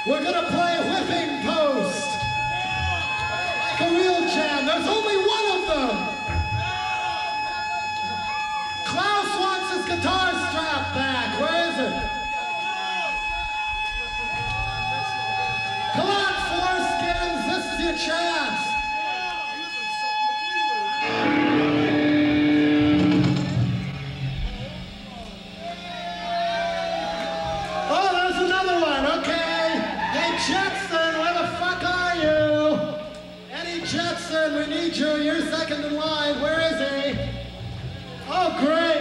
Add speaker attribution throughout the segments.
Speaker 1: We're gonna play whipping post. Like a real jam. There's only one of them. Klaus wants his guitar strap back. Where is it? Come on, foreskins. This is your chance. Oh, there's another one. Okay. Hey, Jetson, where the fuck are you? Eddie Jetson, we need you. You're second in line. Where is he? Oh, great.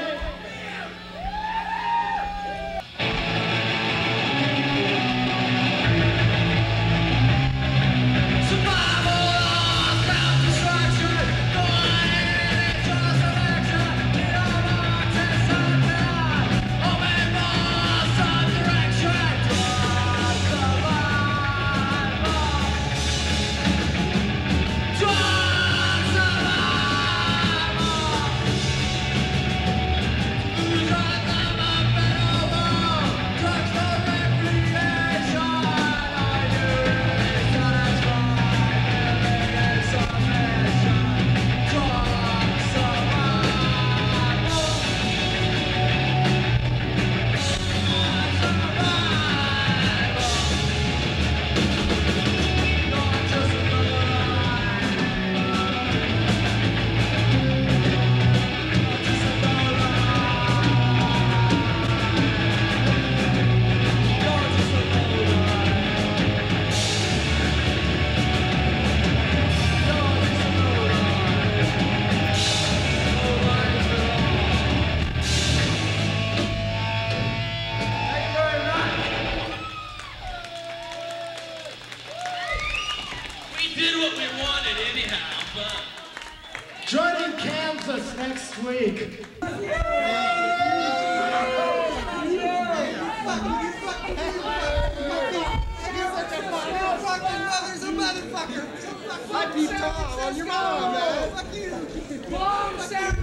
Speaker 1: Joining Kansas next week.
Speaker 2: Fuck you, Tom. Your mom, man. Fuck you.